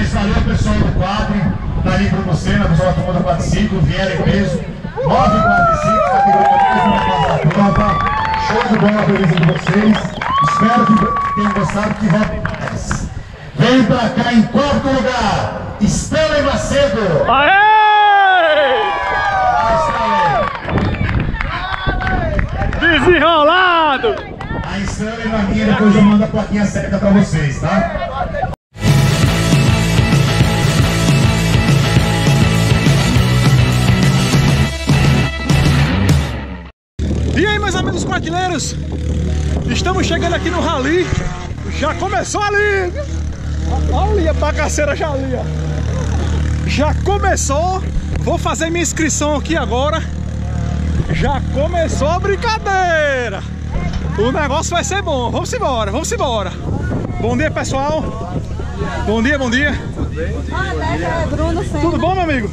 isso, valeu pessoal do quadro, tá ali Bruno Senna, pessoal da turma do quadriciclo, vieram em peso, 9 quadriciclos, categoria prova. Show de bola a beleza de vocês, espero que tenham gostado, que voltem mais. Vem pra cá em quarto lugar, Stanley Macedo. Aê! Desenrolado! A Stanley na minha, depois eu mando a plaquinha certa pra vocês, tá? E aí, meus amigos quadrilheiros, estamos chegando aqui no rally. Já começou ali. Olha ali a bagaceira já ali, ó. Já começou. Vou fazer minha inscrição aqui agora. Já começou a brincadeira. O negócio vai ser bom. Vamos embora, vamos embora. Bom dia, pessoal. Bom dia, bom dia. É Bruno Senna. Tudo bom, meu amigo?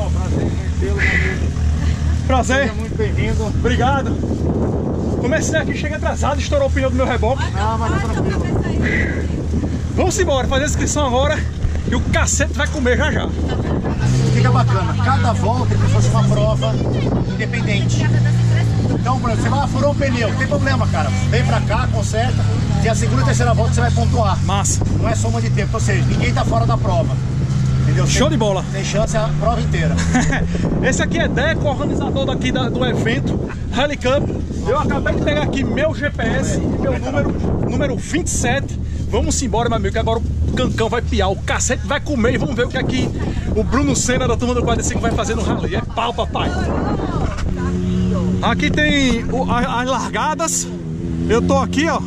Prazer. Seja muito bem-vindo. Obrigado. Comecei aqui, cheguei atrasado, estourou o pneu do meu reboque. Ah, mas tá tranquilo. Vamos embora, fazer a inscrição agora e o cacete vai comer já já. O que é bacana? Cada volta é como se fosse uma prova independente. Então, por exemplo, você vai furou um pneu, não tem problema, cara. Vem pra cá, conserta, e a segunda e terceira volta você vai pontuar. Massa. Não é soma de tempo, ou seja, ninguém tá fora da prova. Entendeu? Show de bola. Tem chance a prova inteira. Esse aqui é Deco, organizador daqui do evento Rally Cup. Eu acabei de pegar aqui meu GPS e meu número 27. Vamos embora, meu amigo, que agora o cancão vai piar, o cacete vai comer e vamos ver o que aqui o Bruno Senna da turma do quadriciclo vai fazer no rally. É pau, papai. Aqui tem as largadas. Eu tô aqui, ó.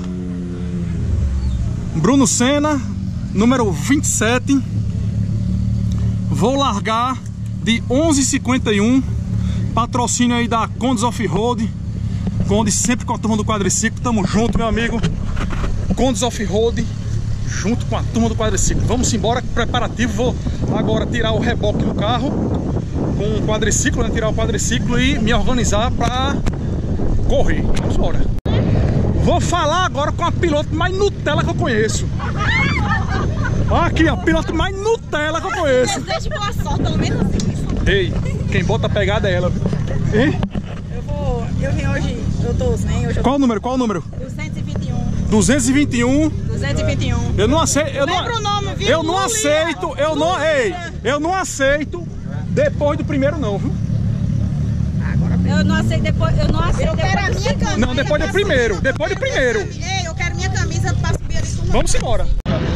Bruno Senna, número 27. Vou largar de 11h51. Patrocínio aí da Condes Off-Road. Condes sempre com a turma do quadriciclo. Tamo junto, meu amigo. Condes Off-Road junto com a turma do quadriciclo. Vamos embora, preparativo. Vou agora tirar o reboque do carro com o quadriciclo, né? Tirar o quadriciclo e me organizar para correr. Vamos embora. Vou falar agora com a piloto mais Nutella que eu conheço. Aqui, ó, piloto mais Nutella que eu conheço. Desejo boa sorte, pelo menos assim. Ei, quem bota a pegada é ela, viu? Hein? Eu vim hoje, eu tô sem. Hoje Qual o número? Qual o número? 221. 221. 221. Eu não aceito. Lembra o nome, viu? Eu não aceito. Eu não aceito depois do primeiro, não, viu? Eu não aceito depois. Eu não aceito Eu quero a minha camisa. Não, depois do primeiro. Depois do primeiro. Ei, eu quero minha camisa pra subir ali com Vamos embora.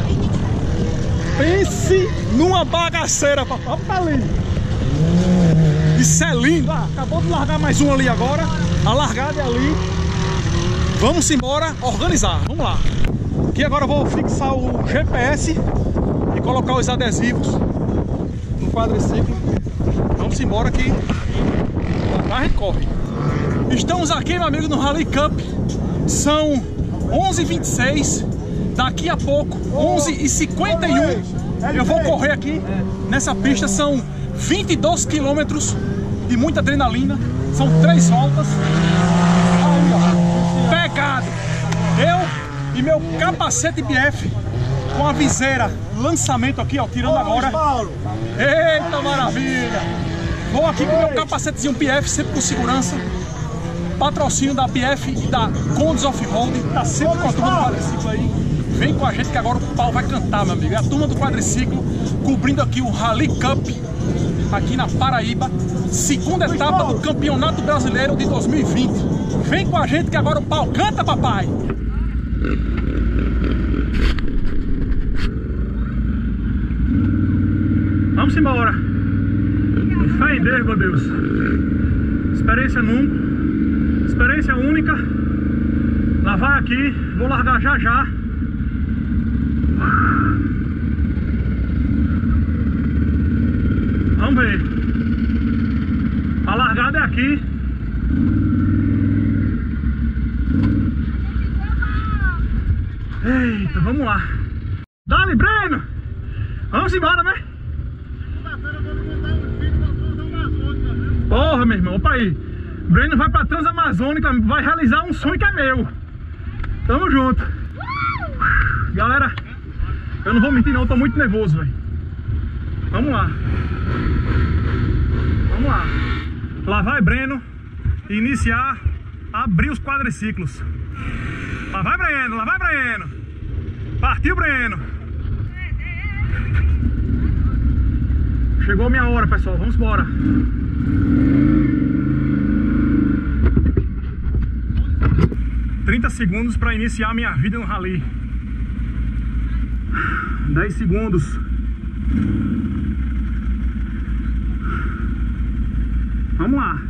Pense numa bagaceira, papai. Olha ali. Isso é lindo. Ah, acabou de largar mais um ali agora. A largada é ali. Vamos embora organizar. Vamos lá. Aqui agora eu vou fixar o GPS e colocar os adesivos no quadriciclo. Vamos embora que a gente corre. Estamos aqui, meu amigo, no Rally Cup. São 11h26. Daqui a pouco, 11h51, eu vou correr aqui nessa pista. São 22 quilômetros de muita adrenalina. São 3 voltas. Aí, ó, pegado. Eu e meu capacete BF com a viseira, lançamento aqui, ó, tirando agora. Eita maravilha! Vou aqui com meu capacetezinho BF, sempre com segurança. Patrocínio da BF e da Condes Off-Road. Tá sempre com a turma do quadriciclo aí. Vem com a gente que agora o pau vai cantar, meu amigo. É a turma do quadriciclo cobrindo aqui o Rally Cup aqui na Paraíba. Segunda etapa do Campeonato Brasileiro de 2020. Vem com a gente que agora o pau canta, papai. Vamos embora. Fé em Deus, meu Deus. Experiência nunca. Experiência única. Lá vai aqui. Vou largar já já. Vamos ver. A largada é aqui. Eita, vamos lá. Dale, Breno! Vamos embora, né? Porra, meu irmão, opa aí. Breno vai pra Transamazônica, vai realizar um sonho que é meu. Tamo junto. Galera, eu não vou mentir não, tô muito nervoso, velho. Vamos lá. Vamos lá. Lá vai Breno iniciar, abrir os quadriciclos. Lá vai Breno, lá vai Breno. Partiu Breno. Chegou minha hora, pessoal, vamos embora. Segundos para iniciar minha vida no rally. 10 segundos. Vamos lá.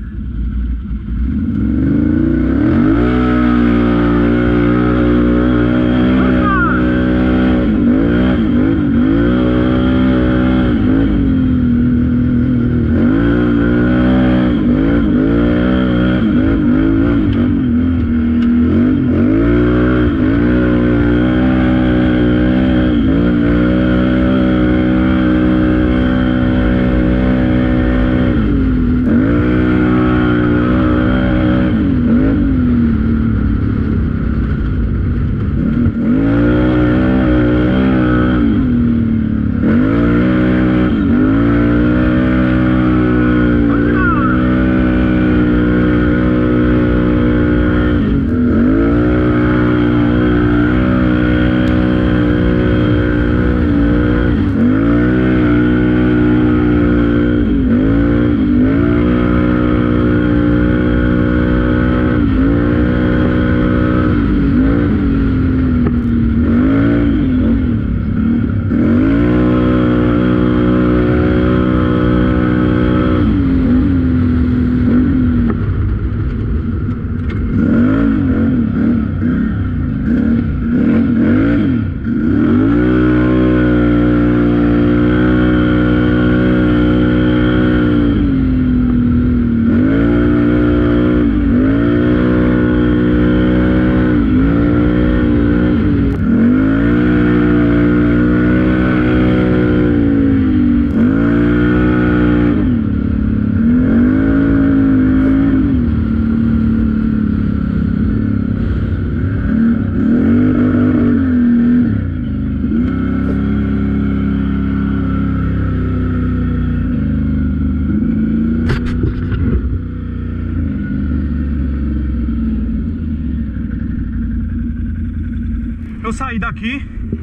Eu saí daqui.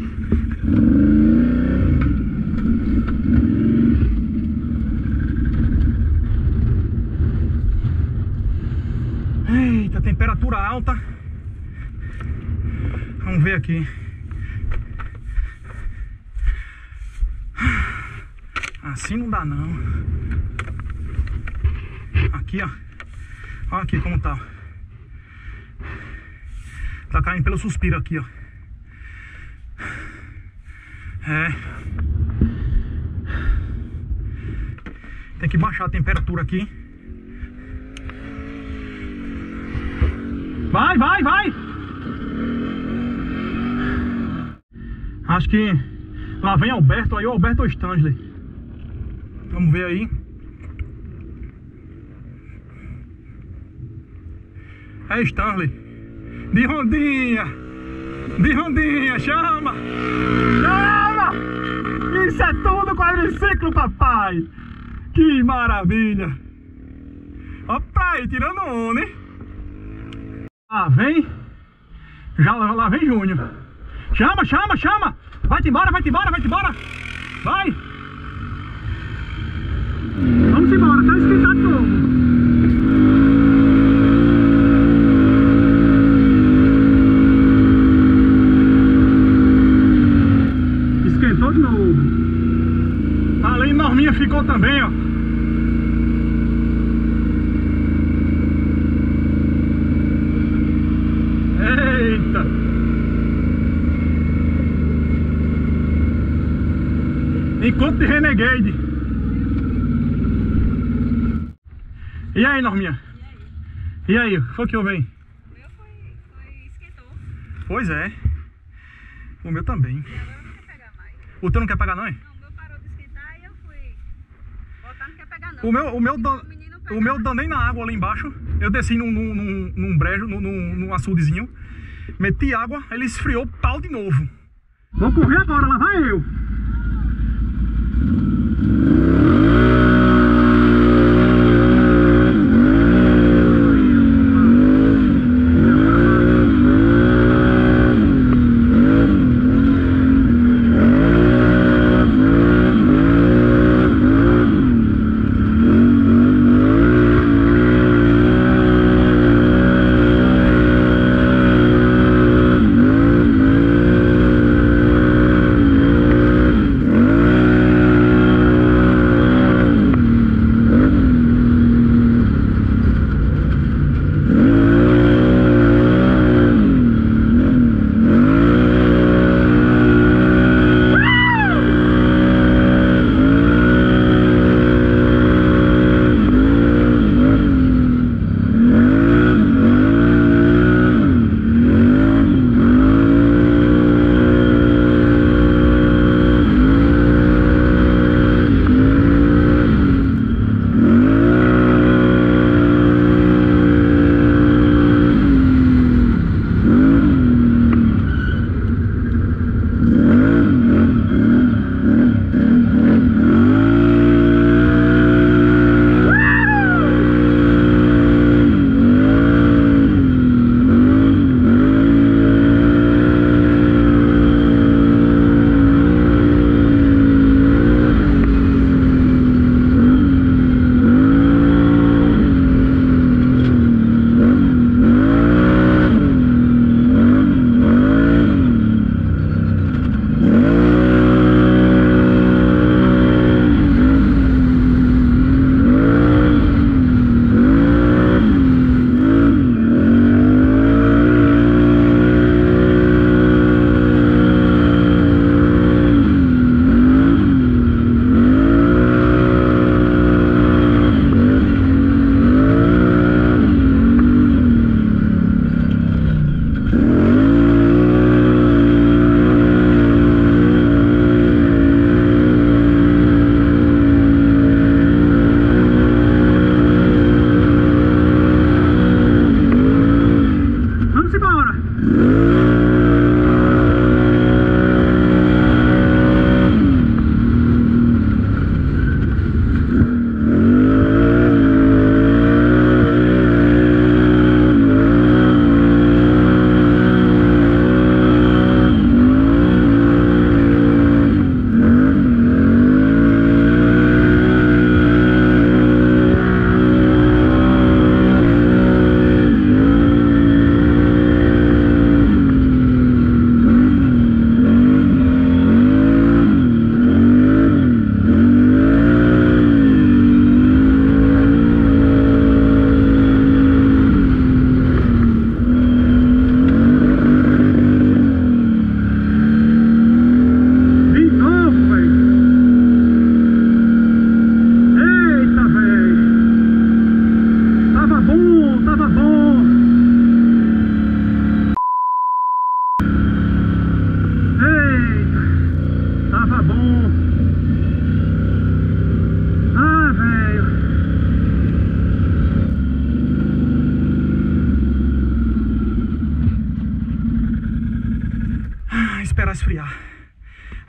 Eita, temperatura alta. Vamos ver aqui. Assim não dá não. Aqui, ó. Olha aqui como tá. Tá caindo pelo suspiro aqui, ó. É. Tem que baixar a temperatura aqui. Vai, vai, vai! Acho que lá vem Alberto, aí o Alberto ou Stanley. Vamos ver aí. É Stanley. De rondinha! De rondinha, chama! Chama! Isso é tudo quadriciclo, papai! Que maravilha! Ó pra aí, tirando onda, hein? Lá vem. Lá vem Júnior. Chama, chama, chama! Vai-te embora, vai-te embora, vai-te embora! Vai! Vamos embora, tá esquentado de novo. Esquentou de novo. Ali Norminha ficou também, ó. Eita! Encontro de Renegade. E aí, Norminha? E aí? Foi o que houve aí? O meu foi esquentou. Pois é. O meu também. E agora não quer pegar mais. O teu não quer pegar não, hein? Não, o meu parou de esquentar e eu fui voltar, não quer pegar não. O meu danei na água ali embaixo. Eu desci num brejo, num açudezinho. Meti água, ele esfriou, pau de novo. Vou correr agora, lá vai eu.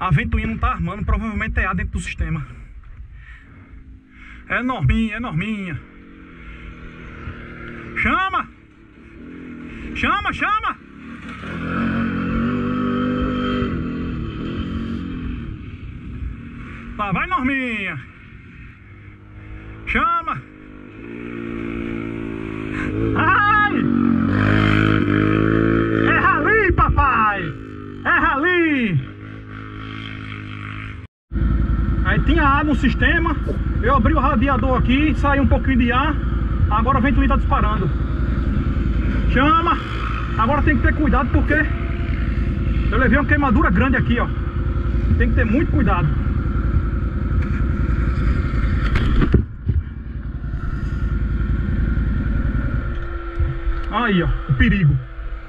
A ventoinha não tá armando, provavelmente é ar dentro do sistema. É norminha, é norminha. Chama! Chama, chama! Lá vai, norminha! Chama! Ai! É rali, papai! É rali! Aí tinha ar no sistema, eu abri o radiador aqui, saiu um pouquinho de ar, agora a ventoinha tá disparando. Chama! Agora tem que ter cuidado porque eu levei uma queimadura grande aqui, ó. Tem que ter muito cuidado. Aí, ó, o perigo.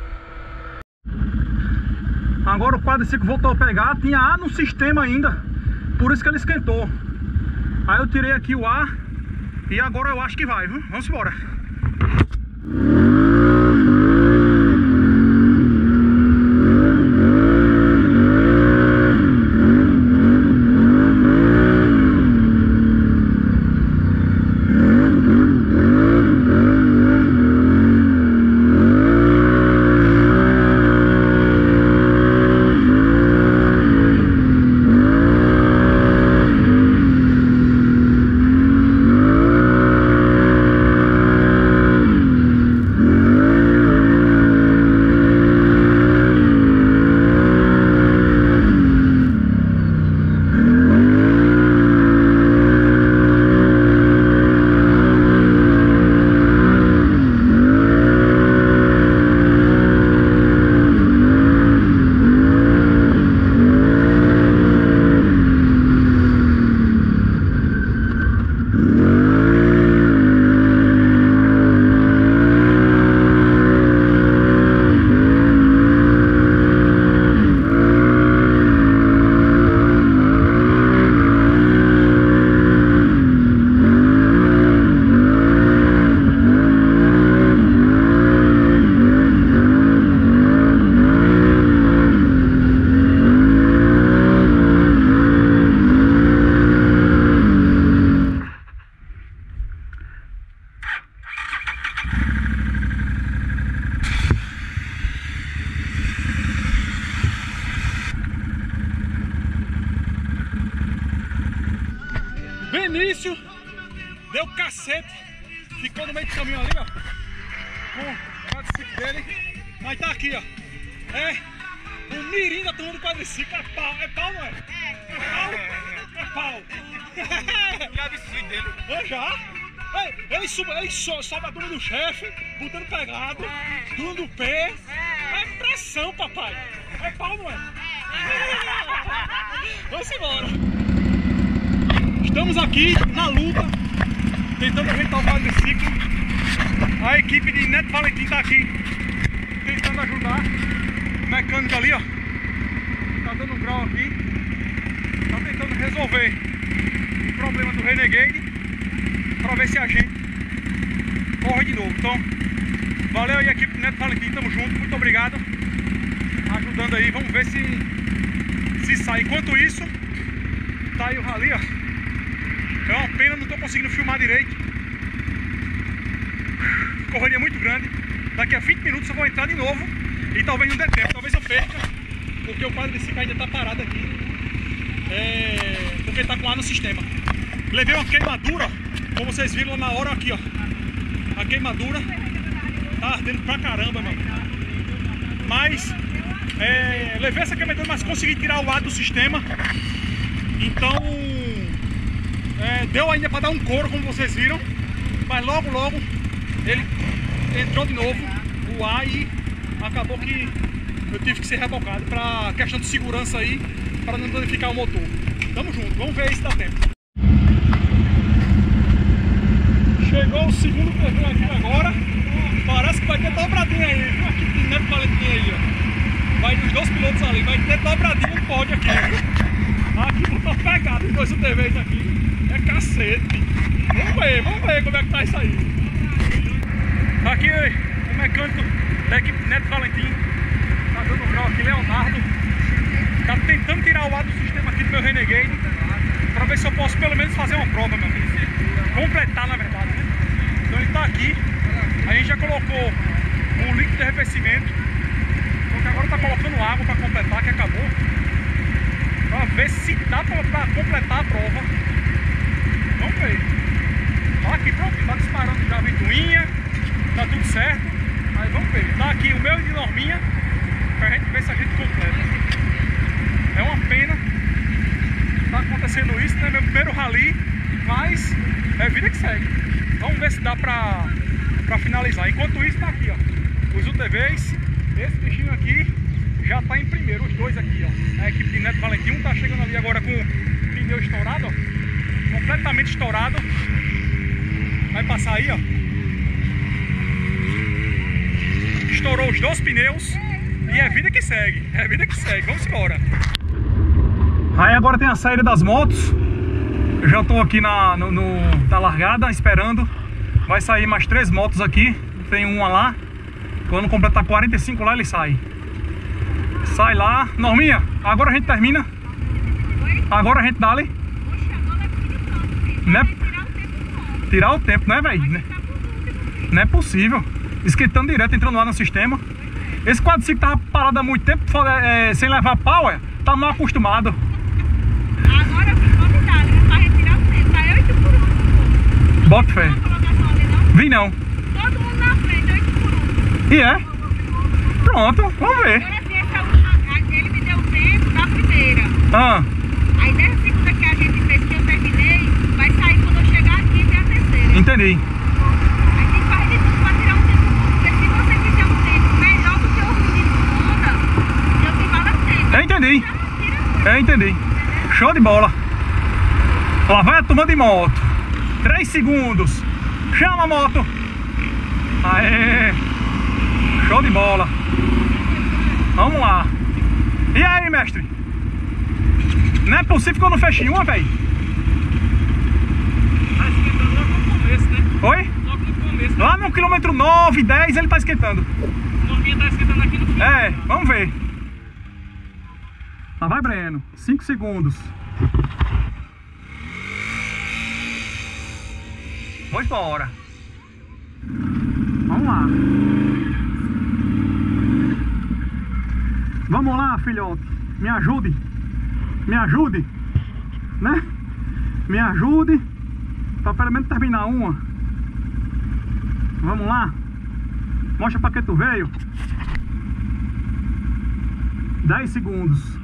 Agora o quadriciclo voltou a pegar, tinha ar no sistema ainda. Por isso que ele esquentou. Aí eu tirei aqui o ar e agora eu acho que vai, viu? Vamos embora. Benício deu cacete, ficou no meio do caminho ali, ó, com o quadriciclo dele, mas tá aqui, ó, é o mirim da turma do quadriciclo, é pau, não é? É pau. Já vi isso dele? Eu já. Ele sobe a turma do chefe, botando pegado, turma do pé, é pressão, papai, é pau, não é? Vamos embora. Estamos aqui na luta, tentando ajeitar o quadriciclo. A equipe de Neto Valentim está aqui, tentando ajudar. O mecânico ali, ó, tá dando um grau aqui, tá tentando resolver o problema do Renegade, para ver se a gente corre de novo. Então, valeu aí, equipe de Neto Valentim, tamo junto, muito obrigado, ajudando aí. Vamos ver se sai. Enquanto isso, tá aí o rally, ó. É uma pena, não estou conseguindo filmar direito. Correria muito grande. Daqui a 20 minutos eu vou entrar de novo e talvez não dê tempo, talvez eu perca, porque o quadriciclo ainda está parado aqui, porque está com ar no sistema. Levei uma queimadura, como vocês viram lá na hora aqui, ó. A queimadura tá ardendo pra caramba, mano. Mas levei essa queimadura, mas consegui tirar o ar do sistema. Então deu ainda para dar um couro, como vocês viram, mas logo ele entrou de novo o ar e acabou que eu tive que ser rebocado para questão de segurança aí, para não danificar o motor. Tamo junto, vamos ver se dá tempo. Chegou o segundo PV aqui agora, parece que vai ter dobradinha aí, viu? Aqui tem Neto Valentim aí, ó. Vai dos dois pilotos ali, vai ter dobradinha no pódio aqui, viu? Aqui não tá pegado, dois UTVs aqui. É cacete. Vamos ver como é que tá isso aí. Aqui o mecânico da equipe Neto Valentim tá dando um grau aqui, Leonardo. Tá tentando tirar o ar do sistema. aqui do meu Renegade pra ver se eu posso pelo menos fazer uma prova, meu amigo. Completar, na verdade, né? Então ele tá aqui. A gente já colocou o líquido de arrefecimento. Então agora tá colocando água pra completar, que acabou. Pra ver se dá pra completar a prova. Vamos ver. Tá aqui pronto, tá disparando já a ventoinha. Tá tudo certo. Aí vamos ver. Tá aqui o meu de Norminha pra gente ver se a gente completa. É uma pena tá acontecendo isso, né? Meu primeiro rally, mas é vida que segue. Vamos ver se dá pra finalizar. Enquanto isso, tá aqui, ó, os UTVs. Esse bichinho aqui já tá em primeiro, os dois aqui, ó. A equipe de Neto Valentim, um tá chegando ali agora com o pneu estourado, ó, completamente estourado. Vai passar aí, ó. Estourou os dois pneus e é vida que segue, é vida que segue. Vamos embora. Aí agora tem a saída das motos. Eu já tô aqui na largada esperando. Vai sair mais 3 motos aqui. Tem uma lá. Quando completar 45 lá ele sai. Sai lá. Norminha, agora a gente termina. Agora a gente dá ali. Não é... Tirar o tempo, né, velho? Não é possível. Esquentando direto, entrando lá no sistema. Esse quadriciclo tava parado há muito tempo sem levar power. Tá mal acostumado. Agora eu fiz novidade, pra retirar o tempo. Tá 8 por 1. Bota fé. Vi não. Todo mundo na frente, 8 por 1. E é? Pronto, vamos ver. Agora assim, ele me deu o tempo da primeira. Ah, Aí dessa segunda que a gente fez, que eu terminei, vai sair quando eu chegar aqui e ver a terceira. entendi. Aí tem que fazer de tudo pra tirar um tempo. Porque se você fizer um tempo melhor do que o menino Honda, eu tenho vale a pena. Eu entendi. Tira. Eu entendi. Show de bola. Lá vai a turma de moto. 3 segundos. Chama a moto. Aê. Show de bola. Vamos lá. E aí, mestre? Não é possível que eu não fechei uma, velho. Tá esquentando logo no começo, né? Oi? Logo no começo. Lá no quilômetro 9, 10 ele tá esquentando. A Norminha tá esquentando aqui no final. É, vamos ver. Lá vai, Breno. 5 segundos. Vamos embora. Vamos lá. Vamos lá, filhote. Me ajude. Me ajude. Né? Me ajude. Pra pelo menos terminar uma. Vamos lá. Mostra pra que tu veio. 10 segundos.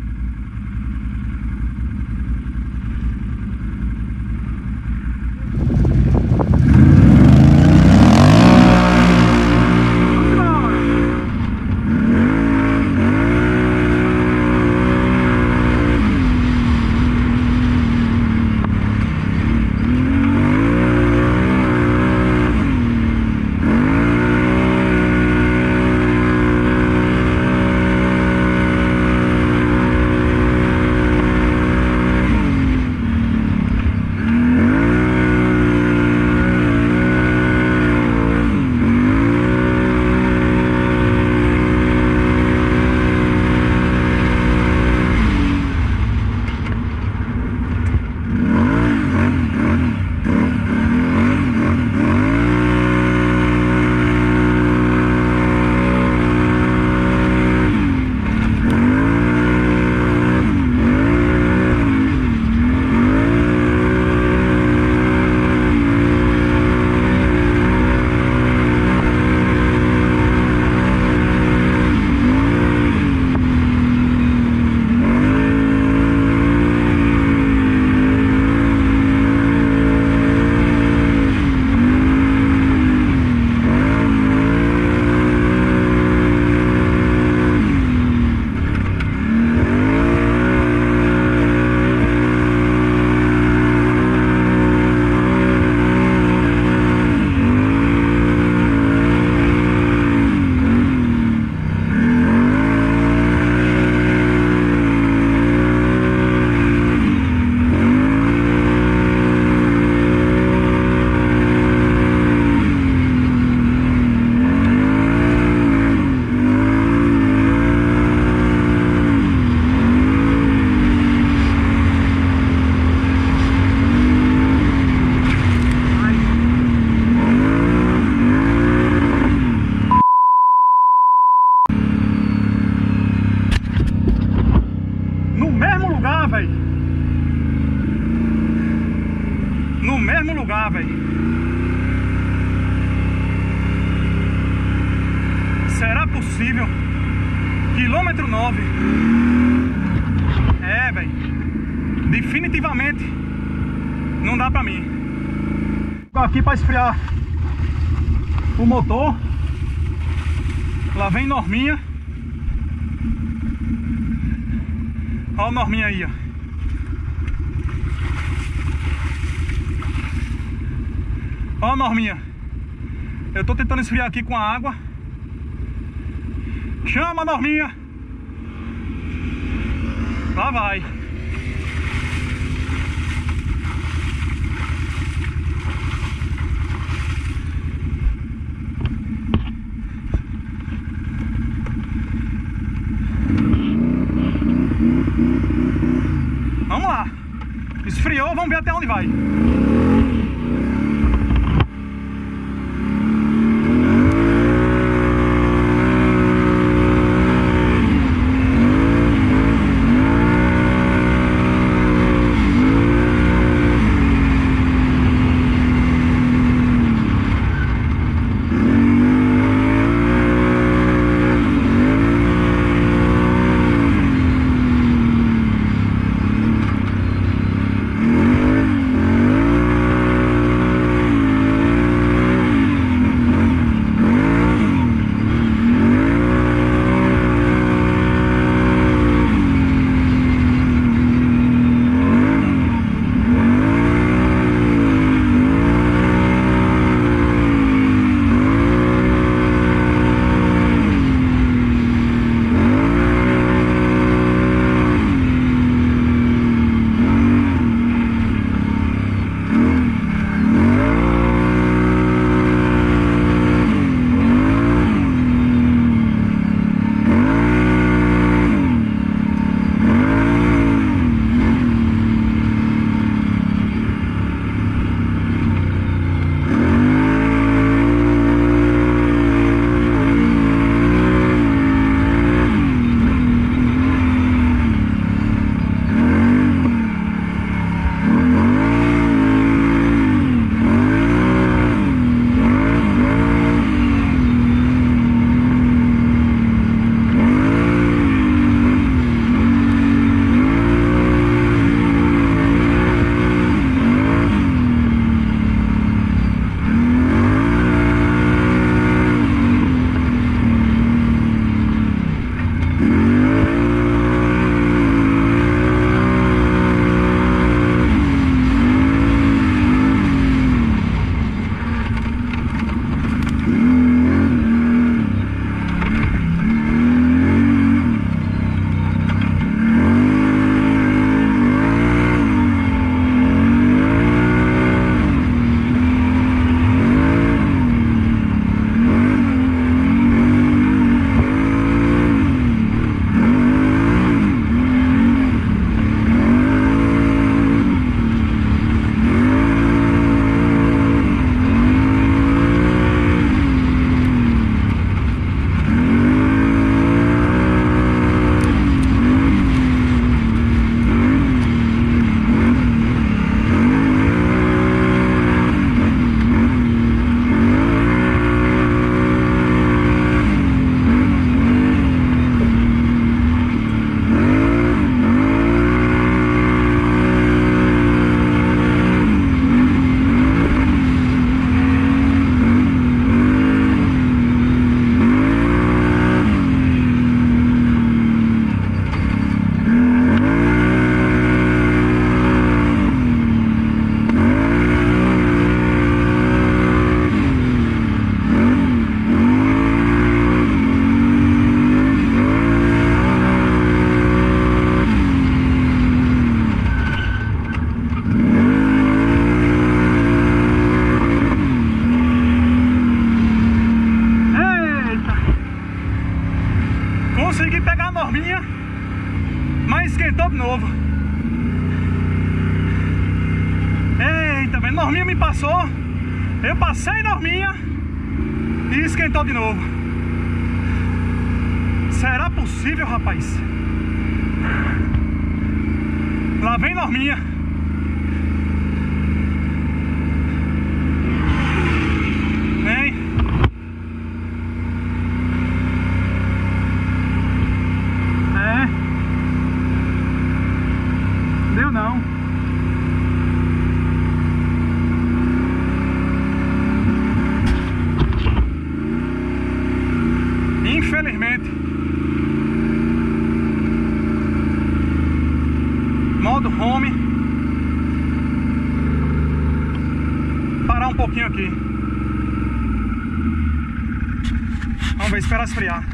mesmo lugar, velho. Será possível? Quilômetro 9. É, velho. Definitivamente não dá pra mim. Aqui pra esfriar o motor. Lá vem Norminha. Olha o Norminha aí, ó. Olha a Norminha. Eu tô tentando esfriar aqui com a água. Chama, Norminha. Lá vai. Vamos lá. Esfriou, vamos ver até onde vai. esquentou de novo. Eita, velho, Norminha me passou. Eu passei Norminha e esquentou de novo. Será possível, rapaz? Lá vem Norminha. fome. Parar um pouquinho aqui. Vamos ver, esperar esfriar.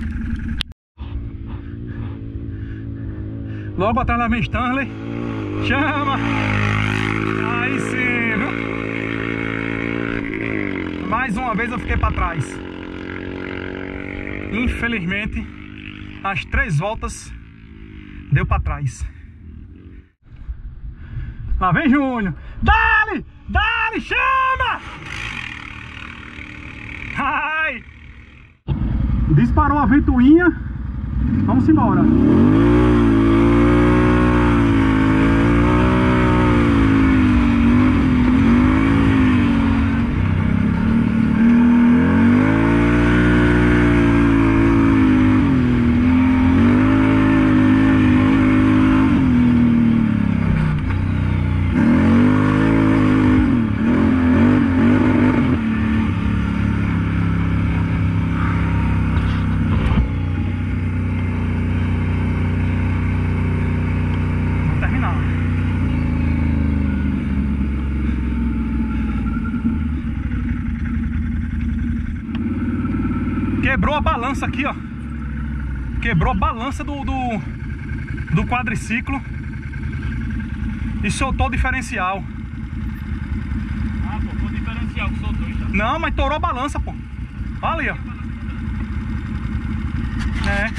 Logo atrás lá vem Stanley. Chama! Aí sim, viu? Mais uma vez eu fiquei para trás. Infelizmente, as 3 voltas deu para trás. Lá vem Júnior. Dale! Dale! Chama! Ai! Disparou a ventoinha. Vamos embora. Quebrou a balança aqui, ó. Quebrou a balança do quadriciclo e soltou o diferencial. Ah, pô, foi o diferencial que soltou, então. Não, mas torou a balança, pô. Olha ali, ó. É.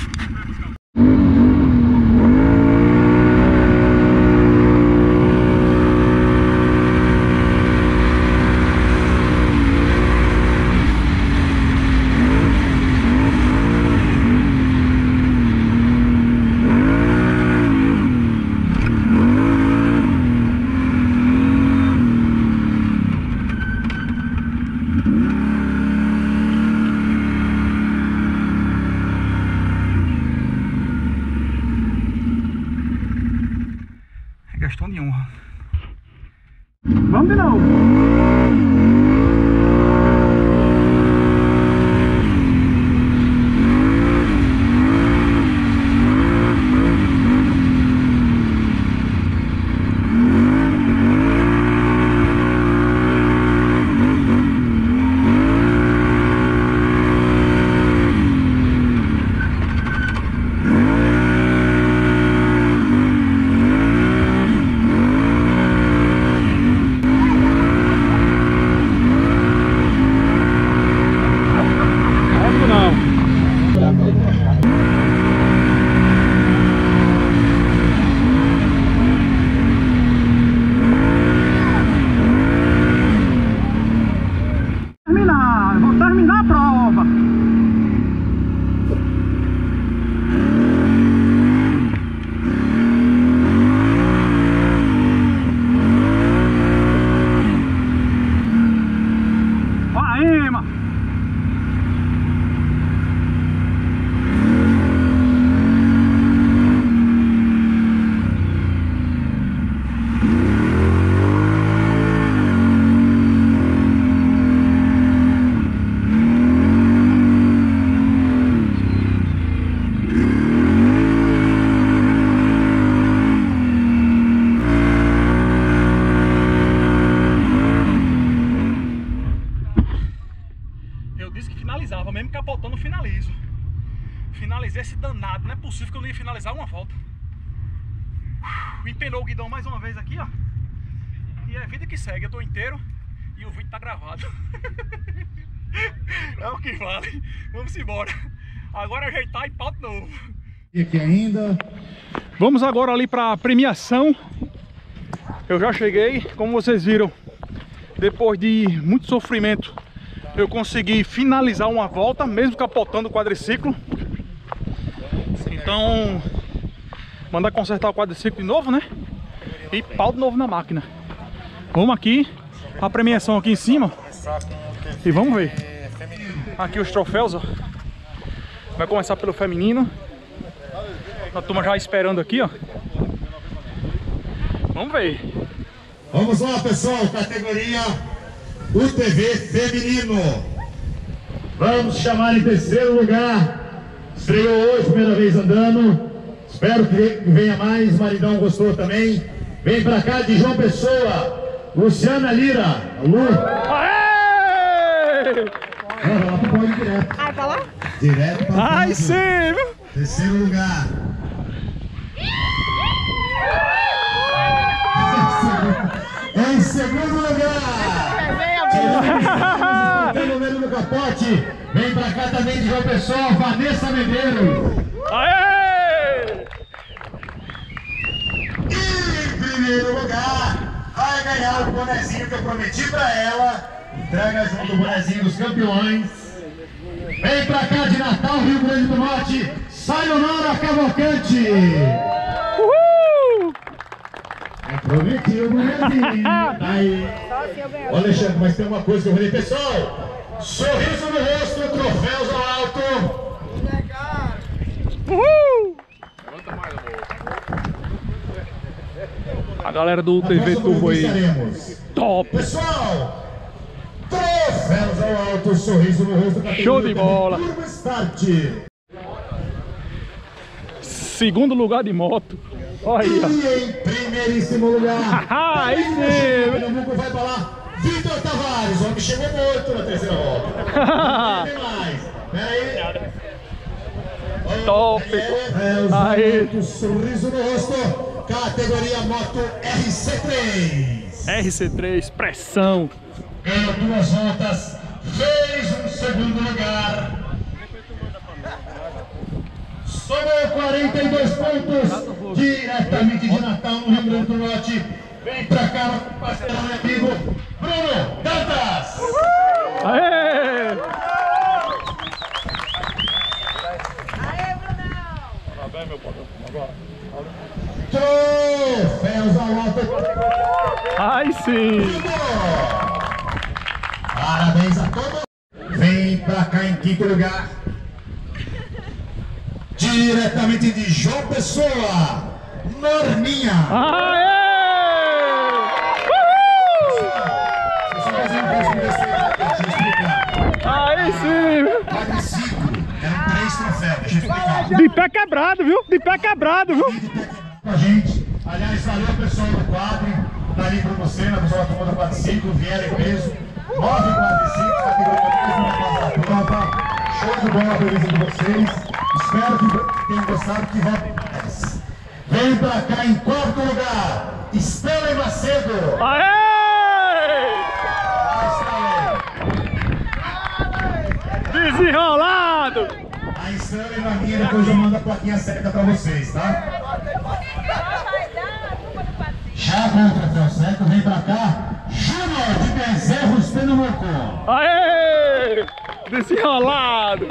Questão de honra. Vamos de novo. Vou terminar a prova. Vai, mano. Eu disse que finalizava, mesmo capotando, finalizo. Finalizei esse danado, não é possível que eu não ia finalizar uma volta. Empenou o guidão mais uma vez aqui, ó. E é vida que segue, eu tô inteiro e o vídeo tá gravado. É o que vale. Vamos embora. Agora ajeitar e pau de novo. E aqui ainda. Vamos agora ali pra premiação. Eu já cheguei, como vocês viram, depois de muito sofrimento, eu consegui finalizar uma volta, mesmo capotando o quadriciclo. Então, mandar consertar o quadriciclo de novo, né? E pau de novo na máquina. Vamos aqui, a premiação aqui em cima. E vamos ver. Aqui os troféus, ó. Vai começar pelo feminino. A turma já esperando aqui, ó. Vamos ver. Vamos lá, pessoal, categoria UTV feminino. Vamos chamar em terceiro lugar. Estreou hoje, primeira vez andando. Espero que venha mais. Maridão gostou também. Vem pra cá de João Pessoa, Luciana Lira. Lu. Aê! Vai lá pro pódio direto. Ah, pra lá? Direto pra Ai, pódio. sim, viu? Terceiro lugar. Em segundo lugar. Tem o no capote. Vem pra cá também de João Pessoa, Vanessa Medeiros. Aê! E em primeiro lugar, vai ganhar o bonezinho que eu prometi pra ela. Entrega junto o bonezinho dos campeões. Vem pra cá de Natal, Rio Grande do Norte, Sayonara Cavalcante. Uhul! Eu prometi o bonezinho. Tá aí. Ô, Alexandre, mas tem uma coisa que eu falei, pessoal. Sorriso no rosto, troféus ao alto. Uhul! A galera do TV Turbo aí. Top! Pessoal, troféus ao alto, sorriso no rosto. Show de bola. Turbo Start. Segundo lugar de moto. Olha aí, ó. E em primeiríssimo lugar. Aí sim! Pernambuco vai pra lá. Vitor Tavares, o homem chegou morto na terceira volta. Não tem mais. Pera aí. Top! Aí. Sorriso no rosto. Categoria moto RC3. RC3, pressão. Ganhou 2 voltas. Fez um segundo lugar. Somou 42 pontos. Diretamente de Natal, no Rio Grande do Norte. Vem pra cá, parceiro e amigo, Bruno Dantas! Aê! Aê, Brunão! Parabéns, meu patrão. Agora. Troféus ao alto! Aí sim! Parabéns a todos! Vem pra cá em quinto lugar. Diretamente de João Pessoa, Norminha! Aê! Aí sim! Quadriciclo, eram 3 troféus, deixa eu explicar. De pé quebrado, viu? De pé quebrado, viu? Com a gente, aliás, valeu pessoal do quadro, tá ali pra você, na pessoal da turma do quadriciclo, vieram em peso, 9 quadriciclos, categoria mesmo na casa da prova. Show de bola a presença de vocês, espero que tenham gostado, que voltem mais. Vem pra cá em quarto lugar, Estela e Macedo. Aê! Desenrolado! A Estela e a minha, depois eu mando a plaquinha certa pra vocês, tá? Já com o troféu certo, vem pra cá, Júnior de Bezerros, Pernambuco. Aê! Desenrolado!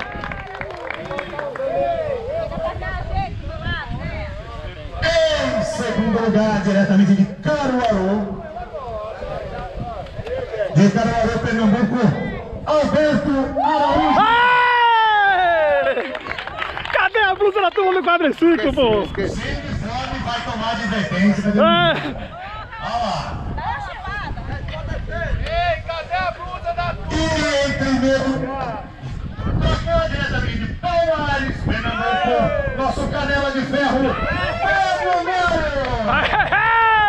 Em segundo lugar, diretamente de Caruaru. De Caruaru, Pernambuco, Alberto Araújo. Aê! Cadê a blusa da turma do quadriciclo, pô? Sem uniforme, vai tomar advertência. Cadê? É. Olha lá. Ei, cadê a blusa da E em primeiro lugar, diretamente de Palmares, Pernambuco, nosso canela de ferro, Pedro Mário. Aê!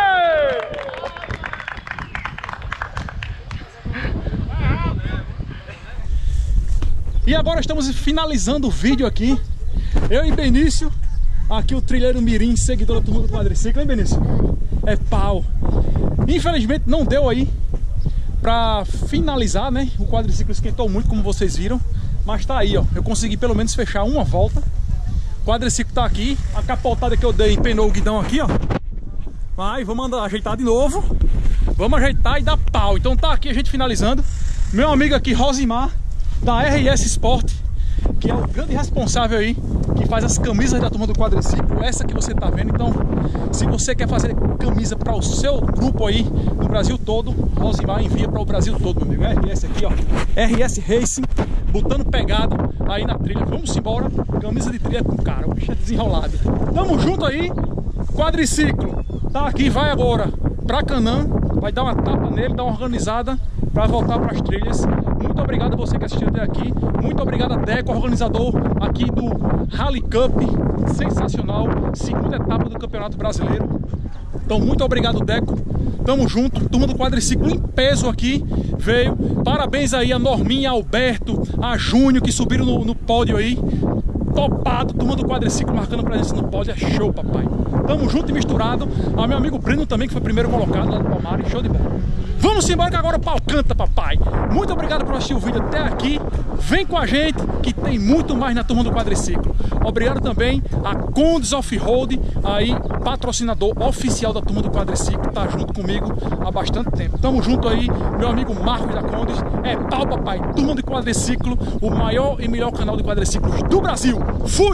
E agora estamos finalizando o vídeo aqui. Eu e Benício, aqui o trilheiro mirim, seguidor da turma do quadriciclo, hein, Benício? É pau. Infelizmente não deu aí pra finalizar, né? O quadriciclo esquentou muito, como vocês viram. Mas tá aí, ó. Eu consegui pelo menos fechar uma volta. O quadriciclo tá aqui. A capotada que eu dei empenou o guidão aqui, ó. Vai, vamos ajeitar de novo. Vamos ajeitar e dar pau. Então tá aqui a gente finalizando. Meu amigo aqui, Rosimar, da RS Sport, que é o grande responsável aí, que faz as camisas da turma do quadriciclo, essa que você tá vendo. Então, se você quer fazer camisa para o seu grupo aí no Brasil todo, Rosimar envia para o Brasil todo, meu amigo. RS aqui, ó, RS Racing, botando pegada aí na trilha. Vamos embora, camisa de trilha com cara, o bicho é desenrolado. Tamo junto aí, quadriciclo tá aqui, vai agora pra Canaã, vai dar uma tapa nele, dar uma organizada para voltar para as trilhas. Muito obrigado a você que assistiu até aqui. Muito obrigado a Deco, organizador aqui do Rally Cup. Sensacional. Segunda etapa do Campeonato Brasileiro. Então, muito obrigado, Deco. Tamo junto, turma do quadriciclo em peso aqui, veio. Parabéns aí a Norminha, Alberto, a Júnior que subiram no pódio aí. Topado, turma do quadriciclo marcando presença no pódio, é show, papai. Tamo junto e misturado. A meu amigo Breno também, que foi primeiro colocado lá do Palmares, show de bola. Vamos embora que agora o pau canta, papai. Muito obrigado por assistir o vídeo até aqui. Vem com a gente que tem muito mais na turma do quadriciclo. Obrigado também a Condes Off-Road, aí patrocinador oficial da turma do quadriciclo, tá junto comigo há bastante tempo. Tamo junto aí, meu amigo Marcos da Condes. É pau, papai, turma do quadriciclo, o maior e melhor canal de quadriciclos do Brasil. Fui!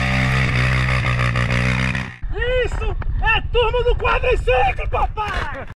Isso é turma do quadriciclo, papai!